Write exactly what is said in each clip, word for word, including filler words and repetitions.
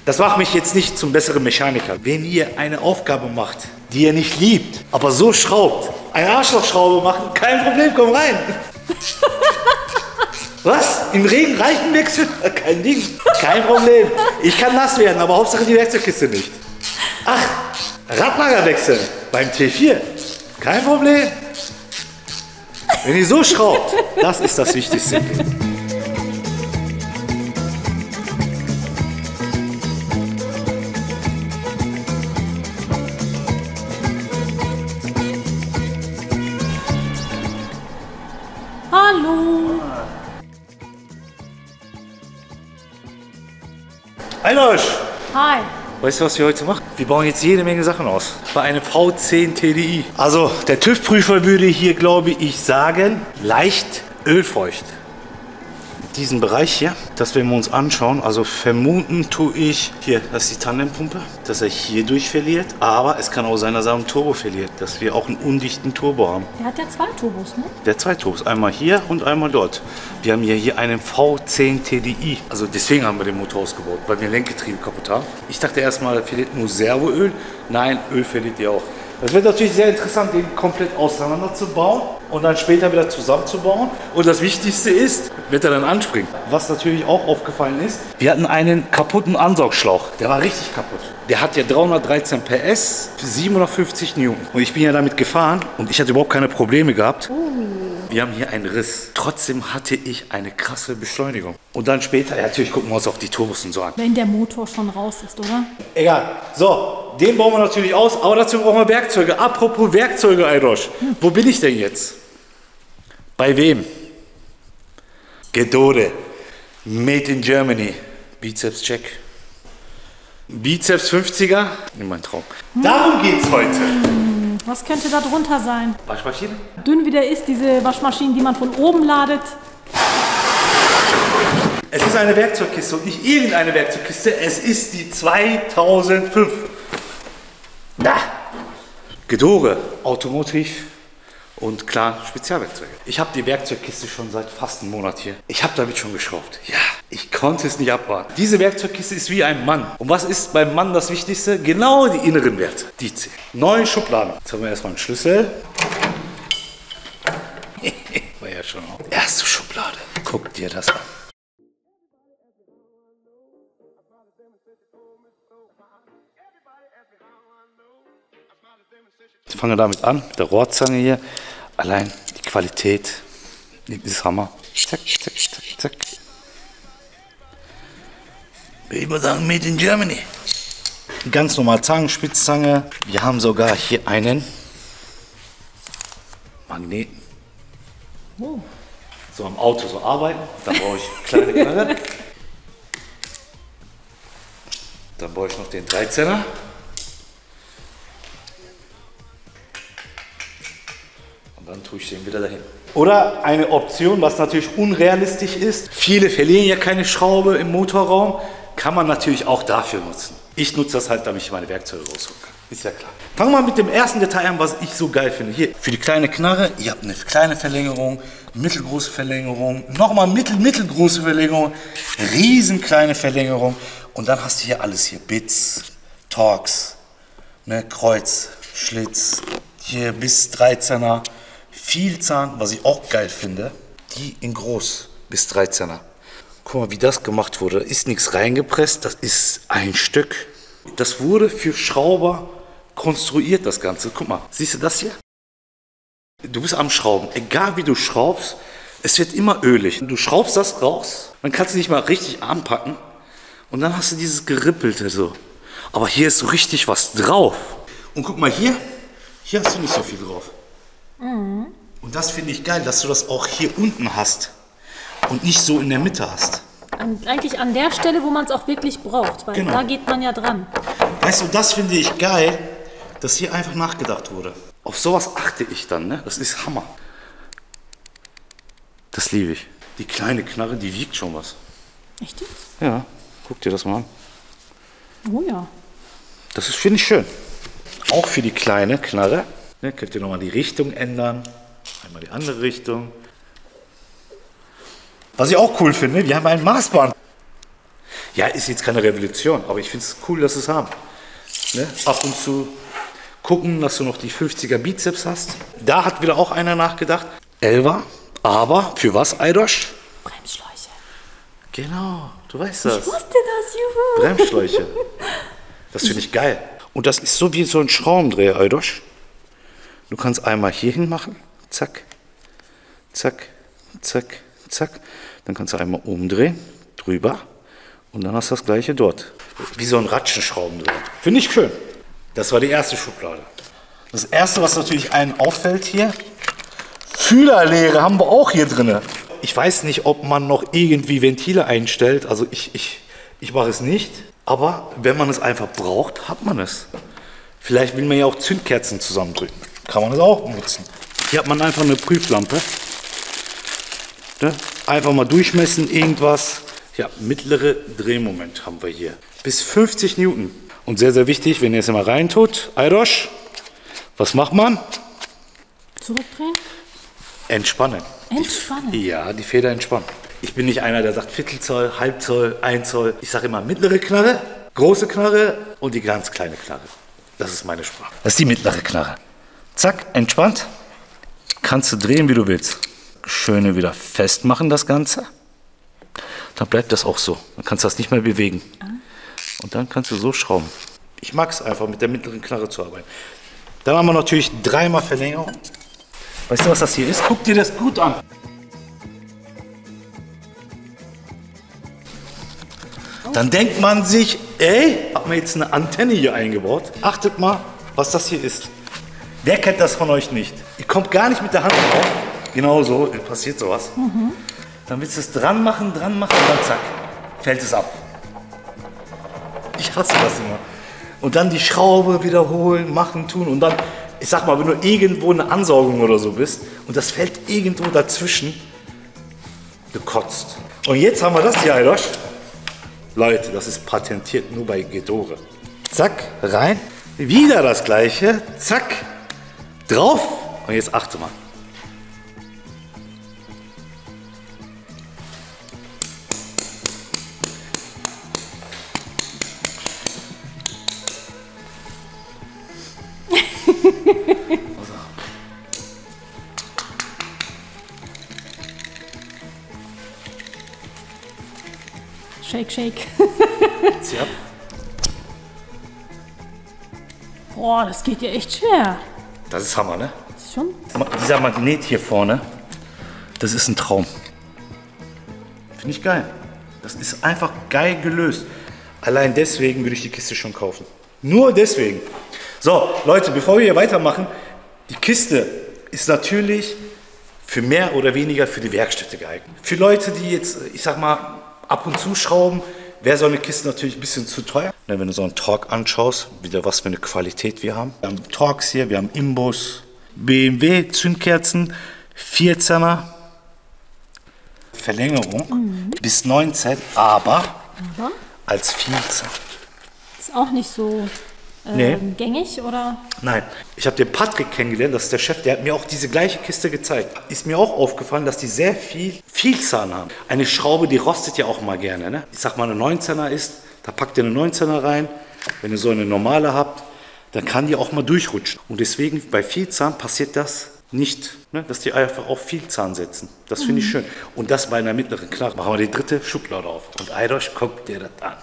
Das macht mich jetzt nicht zum besseren Mechaniker. Wenn ihr eine Aufgabe macht, die ihr nicht liebt, aber so schraubt, eine Arschlochschraube machen, kein Problem, komm rein. Was? Im Regen Reifen wechseln? Kein Ding. Kein Problem. Ich kann nass werden, aber Hauptsache die Werkzeugkiste nicht. Ach, Radlager wechseln beim T vier. Kein Problem. Wenn ihr so schraubt, das ist das Wichtigste. Hallo. Einosch. Hi. Weißt du, was wir heute machen? Wir bauen jetzt jede Menge Sachen aus. Bei einem V zehn T D I. Also, der TÜV-Prüfer würde hier, glaube ich, sagen, leicht ölfeucht. Diesen Bereich hier, das werden wir uns anschauen. Also vermuten tue ich, hier, das ist die Tandempumpe, dass er hier durch verliert. Aber es kann auch sein, dass er einen Turbo verliert, dass wir auch einen undichten Turbo haben. Der hat ja zwei Turbos, ne? Der zwei Turbos, einmal hier und einmal dort. Wir haben ja hier einen V zehn T D I. Also deswegen haben wir den Motor ausgebaut, weil wir ein Lenkgetriebe kaputt haben. Ich dachte erstmal, er verliert nur Servoöl. Nein, Öl verliert ihr auch. Das wird natürlich sehr interessant, den komplett auseinanderzubauen und dann später wieder zusammenzubauen. Und das Wichtigste ist, wird er dann anspringen. Was natürlich auch aufgefallen ist, wir hatten einen kaputten Ansaugschlauch. Der war richtig kaputt. Der hat ja dreihundertdreizehn P S für siebenhundertfünfzig Newton. Und ich bin ja damit gefahren und ich hatte überhaupt keine Probleme gehabt. Wir haben hier einen Riss. Trotzdem hatte ich eine krasse Beschleunigung. Und dann später, ja, natürlich gucken wir uns auch die Turbos und so an. Wenn der Motor schon raus ist, oder? Egal. So, den bauen wir natürlich aus, aber dazu brauchen wir Werkzeuge. Apropos Werkzeuge, Einosch. Hm. Wo bin ich denn jetzt? Bei wem? Gedode. Made in Germany. Bizeps check. Bizeps fünfziger. Mein Traum. Hm. Darum geht's heute. Was könnte da drunter sein? Waschmaschine? Dünn wie der ist, diese Waschmaschinen, die man von oben ladet. Es ist eine Werkzeugkiste und nicht irgendeine Werkzeugkiste. Es ist die zweitausendfünf. Da. Gedore, Automotiv und klar Spezialwerkzeuge. Ich habe die Werkzeugkiste schon seit fast einem Monat hier. Ich habe damit schon geschraubt. Ja, ich konnte es nicht abwarten. Diese Werkzeugkiste ist wie ein Mann. Und was ist beim Mann das Wichtigste? Genau die inneren Werte. Die zählen. Neun Schubladen. Jetzt haben wir erstmal einen Schlüssel. War ja schon auch. Erste Schublade. Guck dir das an. Ich fange damit an, mit der Rohrzange hier. Allein die Qualität, dieses Hammer. Zack, zack, zack, zack. Ich würde sagen, made in Germany. Ganz normal Zangen, Spitzzange. Wir haben sogar hier einen Magneten. Oh. So am Auto so arbeiten. Dann brauche ich kleine Knarre. Dann brauche ich noch den dreizehner. Und dann tue ich den wieder dahin. Oder eine Option, was natürlich unrealistisch ist. Viele verlieren ja keine Schraube im Motorraum. Kann man natürlich auch dafür nutzen. Ich nutze das halt, damit ich meine Werkzeuge rausholen kann. Ist ja klar. Fangen wir mal mit dem ersten Detail an, was ich so geil finde. Hier, für die kleine Knarre, ihr habt eine kleine Verlängerung, mittelgroße Verlängerung, nochmal mittel, mittelgroße Verlängerung, riesen kleine Verlängerung. Und dann hast du hier alles hier. Bits, Torx, ne, Kreuz, Schlitz, hier bis dreizehner. Vielzahn, was ich auch geil finde, die in groß bis dreizehner. Guck mal, wie das gemacht wurde. Da ist nichts reingepresst, das ist ein Stück. Das wurde für Schrauber konstruiert, das Ganze. Guck mal, siehst du das hier? Du bist am Schrauben, egal wie du schraubst, es wird immer ölig. Du schraubst das raus, dann kannst du nicht mal richtig anpacken und dann hast du dieses Gerippelte so. Aber hier ist so richtig was drauf. Und guck mal hier, hier hast du nicht so viel drauf. Mhm. Und das finde ich geil, dass du das auch hier unten hast und nicht so in der Mitte hast. An, eigentlich an der Stelle, wo man es auch wirklich braucht, weil genau. Da geht man ja dran. Weißt du, das finde ich geil, dass hier einfach nachgedacht wurde. Auf sowas achte ich dann, ne? Das ist Hammer. Das liebe ich. Die kleine Knarre, die wiegt schon was. Echt jetzt? Ja, guck dir das mal an. Oh ja. Das ist, finde ich, schön. Auch für die kleine Knarre. Ne, könnt ihr nochmal die Richtung ändern. Einmal die andere Richtung. Was ich auch cool finde, wir haben ein Maßband. Ja, ist jetzt keine Revolution, aber ich finde es cool, dass sie es haben. Ne? Ab und zu gucken, dass du noch die fünfziger Bizeps hast. Da hat wieder auch einer nachgedacht. Elfer, aber für was, Eidosch? Bremsschläuche. Genau, du weißt das. Ich wusste das, juhu. Bremsschläuche. Das finde ich geil. Und das ist so wie so ein Schraubendreher, Eidosch. Du kannst einmal hier hin machen, zack, zack, zack, zack. Dann kannst du einmal umdrehen, drüber und dann hast du das gleiche dort. Wie so ein Ratschenschraubendreher. Finde ich schön. Das war die erste Schublade. Das erste, was natürlich einen auffällt hier, Fühlerlehre haben wir auch hier drin. Ich weiß nicht, ob man noch irgendwie Ventile einstellt. Also ich, ich, ich mache es nicht. Aber wenn man es einfach braucht, hat man es. Vielleicht will man ja auch Zündkerzen zusammendrücken. Kann man das auch nutzen. Hier hat man einfach eine Prüflampe. Ne? Einfach mal durchmessen, irgendwas. Ja, mittlere Drehmoment haben wir hier. Bis fünfzig Newton. Und sehr, sehr wichtig, wenn ihr es immer reintut, Eidosch, was macht man? Zurückdrehen? Entspannen. Entspannen? Die, ja, die Feder entspannen. Ich bin nicht einer, der sagt Viertelzoll, Halbzoll, ein Zoll. Ich sage immer mittlere Knarre, große Knarre und die ganz kleine Knarre. Das ist meine Sprache. Das ist die mittlere Knarre. Zack, entspannt. Kannst du drehen, wie du willst. Schöne wieder festmachen, das Ganze. Dann bleibt das auch so. Dann kannst du das nicht mehr bewegen. Und dann kannst du so schrauben. Ich mag es einfach, mit der mittleren Knarre zu arbeiten. Dann haben wir natürlich dreimal Verlängerung. Weißt du, was das hier ist? Guck dir das gut an. Dann denkt man sich, ey, hat man jetzt eine Antenne hier eingebaut? Achtet mal, was das hier ist. Wer kennt das von euch nicht? Ihr kommt gar nicht mit der Hand drauf. Genau so, passiert sowas. Mhm. Dann willst du es dran machen, dran machen und dann zack, fällt es ab. Ich hasse das immer. Und dann die Schraube wiederholen, machen, tun und dann, ich sag mal, wenn du irgendwo eine Ansaugung oder so bist und das fällt irgendwo dazwischen, gekotzt. Und jetzt haben wir das hier, Eidosch. Leute, das ist patentiert nur bei Gedore. Zack, rein. Wieder das gleiche. Zack, drauf. Und jetzt achte mal. Shake, shake. Zieh ab. Boah, das geht ja echt schwer. Das ist Hammer, ne? Schon? Dieser Magnet hier vorne, das ist ein Traum. Finde ich geil. Das ist einfach geil gelöst. Allein deswegen würde ich die Kiste schon kaufen. Nur deswegen. So, Leute, bevor wir hier weitermachen, die Kiste ist natürlich für mehr oder weniger für die Werkstätte geeignet. Für Leute, die jetzt, ich sag mal, ab und zu schrauben, wäre so eine Kiste natürlich ein bisschen zu teuer. Wenn du so einen Torque anschaust, wieder was für eine Qualität wir haben. Wir haben Torques hier, wir haben Imbus, B M W, Zündkerzen, vierzehner, Verlängerung mhm. bis neunzehn, aber, aber als Vielzahl. Ist auch nicht so äh, nee. gängig, oder? Nein, ich habe den Patrick kennengelernt, das ist der Chef, der hat mir auch diese gleiche Kiste gezeigt. Ist mir auch aufgefallen, dass die sehr viel Vielzahn haben. Eine Schraube, die rostet ja auch mal gerne. Ne? Ich sag mal, eine neunzehner ist, da packt ihr eine neunzehner rein. Wenn ihr so eine normale habt, dann kann die auch mal durchrutschen. Und deswegen bei Vielzahn passiert das nicht, ne? Dass die einfach auf Vielzahn setzen. Das finde ich schön. Und das bei einer mittleren Knarre. Machen wir die dritte Schublade auf. Und Eidosch, guckt dir das an.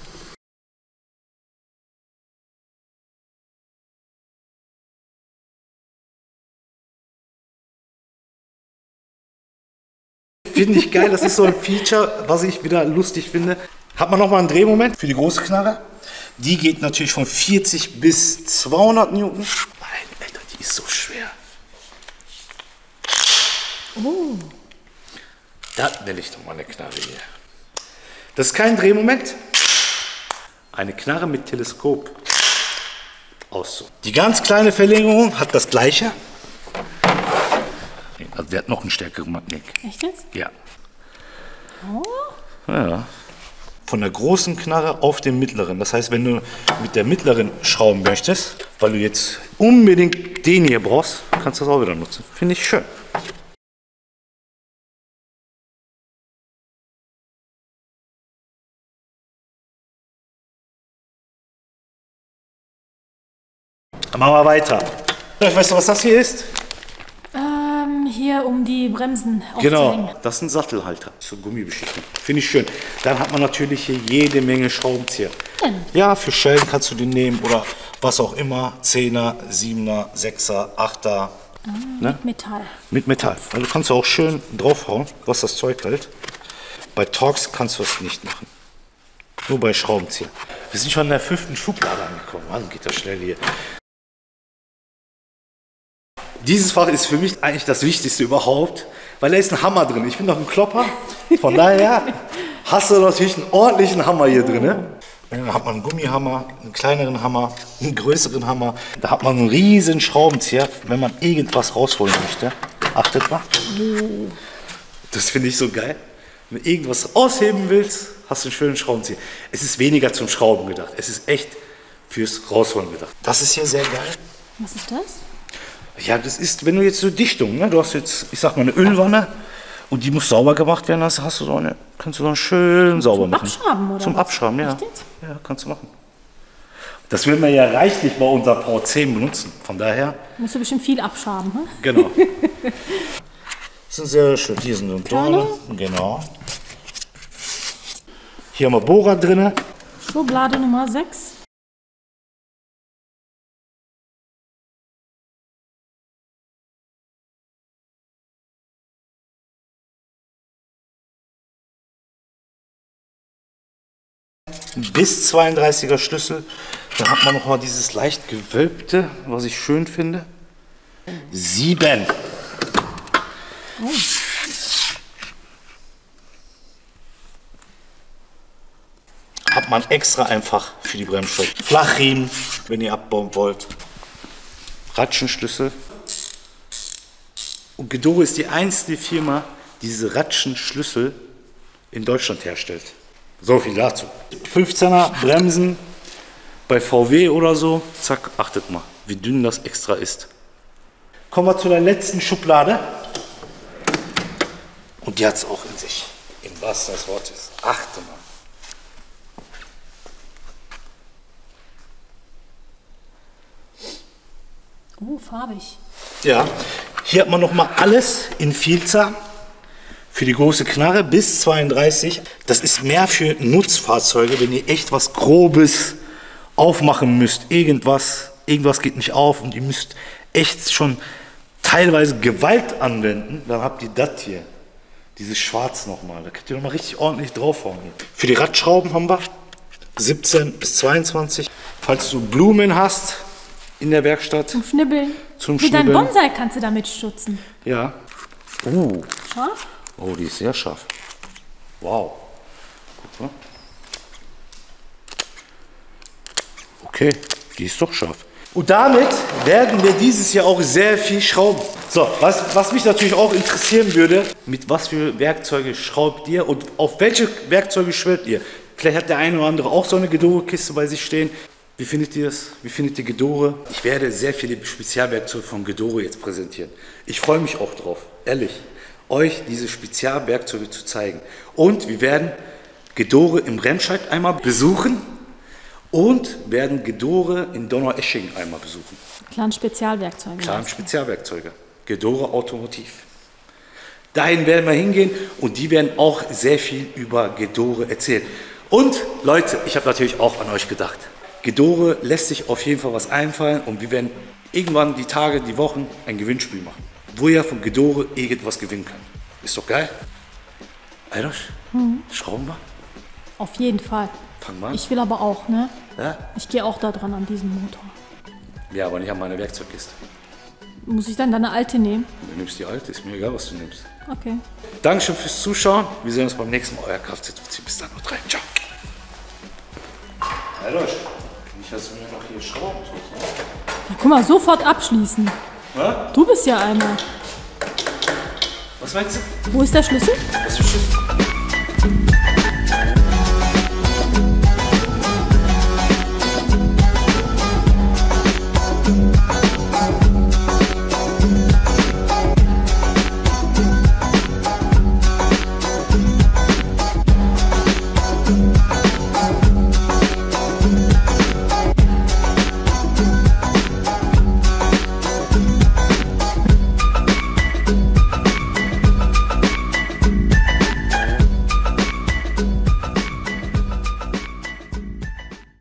Finde ich geil, das ist so ein Feature, was ich wieder lustig finde. Hat man nochmal einen Drehmoment für die große Knarre. Die geht natürlich von vierzig bis zweihundert Newton. Nein, Alter, die ist so schwer. Oh. Das nenne ich doch mal eine Knarre hier. Das ist kein Drehmoment. Eine Knarre mit Teleskop. Auszug. Die ganz kleine Verlängerung hat das gleiche. Also der hat noch einen stärkeren Magnet. Echt jetzt? Ja. Oh. Ja. Von der großen Knarre auf den mittleren. Das heißt, wenn du mit der mittleren schrauben möchtest, weil du jetzt unbedingt den hier brauchst, kannst du das auch wieder nutzen. Finde ich schön. Dann machen wir weiter. Weißt du, was das hier ist? Ähm, hier um die Bremsen Genau, aufzuhängen. das ist ein Sattelhalter. So Gummibeschichtung. Finde ich schön. Dann hat man natürlich hier jede Menge Schraubenzieher. Hm. Ja, für Schellen kannst du den nehmen oder was auch immer. Zehner, Siebener, Sechser, Achter. Ah, ne? Mit Metall. Mit Metall. Also kannst du auch schön draufhauen, was das Zeug hält. Bei Torx kannst du das nicht machen. Nur bei Schraubenzieher. Wir sind schon in der fünften Schublade angekommen. Mann, geht das schnell hier. Dieses Fach ist für mich eigentlich das Wichtigste überhaupt, weil da ist ein Hammer drin. Ich bin doch ein Klopper. Von daher hast du natürlich einen ordentlichen Hammer hier drin. Ne? Dann hat man einen Gummihammer, einen kleineren Hammer, einen größeren Hammer. Da hat man einen riesen Schraubenzieher, wenn man irgendwas rausholen möchte. Achtet mal. Das finde ich so geil. Wenn du irgendwas ausheben willst, hast du einen schönen Schraubenzieher. Es ist weniger zum Schrauben gedacht. Es ist echt fürs Rausholen gedacht. Das ist hier sehr geil. Was ist das? Ja, das ist, wenn du jetzt so Dichtung, ne? Du hast jetzt, ich sag mal, eine Ölwanne und die muss sauber gemacht werden, das hast du so eine, kannst du dann schön sauber Zum machen. Abschaben, oder? Zum was? Abschaben, ja. Echt jetzt? Ja, kannst du machen. Das werden wir ja reichlich bei unserer Power zehn benutzen, von daher. Musst du bestimmt viel abschaben, ne? Genau. Das sind sehr schön. Hier sind so Dornen. Genau. Hier haben wir Bohrer drin. Schublade Nummer sechs. Bis zweiunddreißiger Schlüssel. Dann hat man noch mal dieses leicht gewölbte, was ich schön finde. Sieben. Oh. Hat man extra einfach für die Bremsscheibe. Flachriemen, wenn ihr abbauen wollt. Ratschenschlüssel. Und Gedore ist die einzige Firma, die diese Ratschenschlüssel in Deutschland herstellt. So viel dazu. fünfzehner Bremsen bei V W oder so. Zack, achtet mal, wie dünn das extra ist. Kommen wir zu der letzten Schublade. Und die hat es auch in sich. Im wahrsten des Wortes. Achte mal. Oh, farbig. Ja, hier hat man noch mal alles in Vielzahl. Für die große Knarre bis zweiunddreißig. Das ist mehr für Nutzfahrzeuge, wenn ihr echt was Grobes aufmachen müsst. Irgendwas, irgendwas geht nicht auf und ihr müsst echt schon teilweise Gewalt anwenden. Dann habt ihr das hier, dieses Schwarz nochmal. Da könnt ihr nochmal richtig ordentlich draufhauen. Für die Radschrauben haben wir siebzehn bis zweiundzwanzig. Falls du Blumen hast in der Werkstatt. Zum Schnibbeln. Zum Wie dein Schnibbeln. Bonsai kannst du damit stutzen. Ja. Uh. Scharf? Oh, die ist sehr scharf. Wow. Guck mal. Okay, die ist doch scharf. Und damit werden wir dieses Jahr auch sehr viel schrauben. So, was, was mich natürlich auch interessieren würde, mit was für Werkzeuge schraubt ihr und auf welche Werkzeuge schwört ihr? Vielleicht hat der eine oder andere auch so eine Gedore-Kiste bei sich stehen. Wie findet ihr das? Wie findet ihr Gedore? Ich werde sehr viele Spezialwerkzeuge von Gedore jetzt präsentieren. Ich freue mich auch drauf, ehrlich, euch diese Spezialwerkzeuge zu zeigen. Und wir werden Gedore im Remscheid einmal besuchen und werden Gedore in Donaueschingen einmal besuchen. Kleine Spezialwerkzeuge. Kleine Spezialwerkzeuge. Gedore Automotiv. Dahin werden wir hingehen und die werden auch sehr viel über Gedore erzählen. Und Leute, ich habe natürlich auch an euch gedacht. Gedore lässt sich auf jeden Fall was einfallen und wir werden irgendwann die Tage, die Wochen ein Gewinnspiel machen, wo ihr von Gedore irgendwas gewinnen könnt. Ist doch geil. Aydosch, mhm. Schrauben wir? Auf jeden Fall. Fangen wir an. Ich will aber auch, ne? Ja? Ich gehe auch da dran an diesem Motor. Ja, aber nicht an meine Werkzeugkiste. Muss ich dann deine alte nehmen? Du nimmst die alte, ist mir egal, was du nimmst. Okay. Dankeschön fürs Zuschauen. Wir sehen uns beim nächsten Mal. Euer Kfz-Fuzzi. Bis dann und rein. Ciao. Aydosch, nicht, dass du mir noch hier Schrauben tust, ne? Ja, guck mal, sofort abschließen. Was? Du bist ja einer. Was meinst du? Wo ist der Schlüssel? Was für Schlüssel?